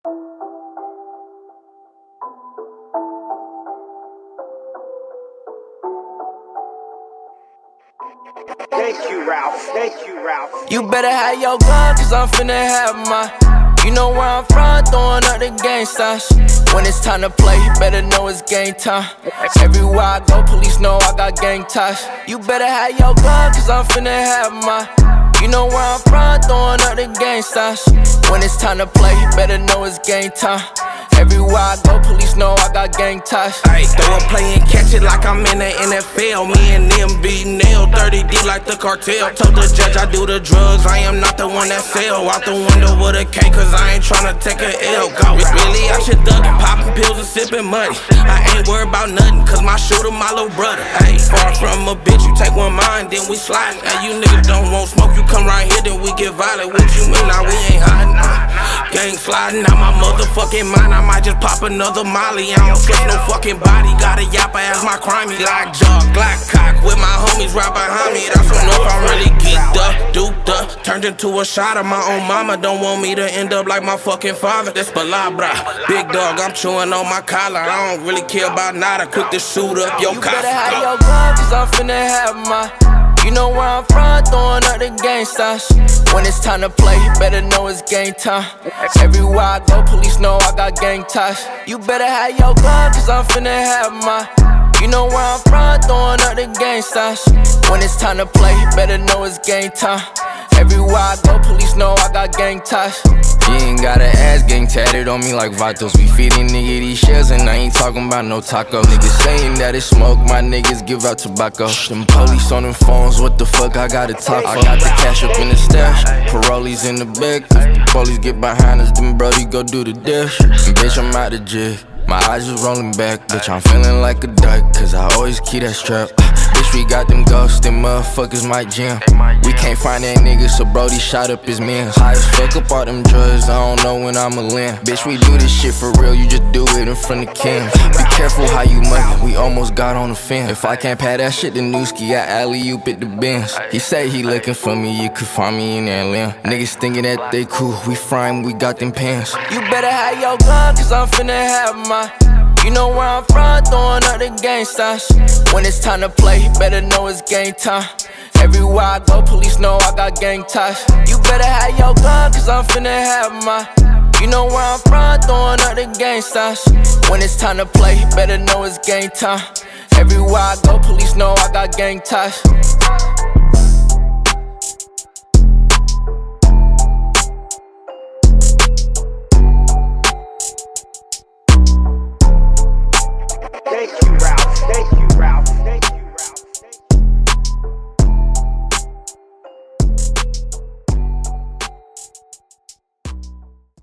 Thank you, Ralph. Thank you, Ralph. You better have your gun, cause I'm finna have mine. You know where I'm from, throwing up the gang signs. When it's time to play, you better know it's game time. Everywhere I go, police know I got gang ties. You better have your gun, cause I'm finna have mine. You know where I'm from, throwing up the gang signs. When it's time to play, you better know it's game time. Everywhere I go, police know I got gang ties. Ayy, throw a play and catch it like I'm in the NFL. Me and MBNel, 30D like the cartel. Told the judge I do the drugs, I am not the one that sell. Out the window with a K, cause I ain't tryna take a L. Go, really, I should duck, popping pills and sipping money. I ain't worried about nothing, cause my shooter my little brother. Ayy, far from a bitch, you take one mine, then we slide. Ayy, you niggas don't want smoke, you come right here, then we get violent. What you mean, now we ain't hiding? Gang sliding out my motherfucking mind, I might just pop another molly. I don't trust no fucking body, got a yapper as my crime. Like jog, Glock cock with my homies right behind me. That's enough, I'm really geeked up, duped up. Turned into a shot of my own mama. Don't want me to end up like my fucking father. That's palabra, big dog, I'm chewing on my collar. I don't really care about nada, quick to shoot up your car. You better have your gun, cause I'm finna have mine. You know where I'm from, throwing up the gang signs. When it's time to play, you better know it's game time. Everywhere I go, police know I got gang ties. You better have your gun, cause I'm finna have mine. You know where I'm from, throwing up the gang signs. When it's time to play, you better know it's game time. Everywhere I go, police know I got gang ties. You ain't got an ass gang tatted on me like Vatos. We feeding nigga these shells and I ain't talking about no taco. Niggas saying that it's smoke, my niggas give out tobacco. Them police on them phones, what the fuck I gotta talk for? I got the cash up in the stash, parolees in the back. If the police get behind us, then brody go do the dash. And bitch, I'm out of jail, my eyes just rolling back. Bitch, I'm feeling like a duck, cause I always keep that strap. Bitch, we got them ghosts, them motherfuckers might jam. We can't find that nigga, so brody shot up his mans. High as fuck up all them drugs, I don't know when I'ma land. Bitch, we do this shit for real, you just do it in front of cams. Be careful how you money, we almost got on the fence. If I can't pay that shit, then Newski, I alley-oop at the Benz. He say he looking for me, you could find me in that limb. Niggas thinking that they cool, we frying, we got them pants. You better have your gun, cause I'm finna have mine. You know where I'm from, throwing up the gang signs. When it's time to play, you better know it's game time. Everywhere I go, police know I got gang ties. You better have your gun, cause I'm finna have mine. You know where I'm from, throwing up the gang signs. When it's time to play, you better know it's game time. Everywhere I go, police know I got gang ties.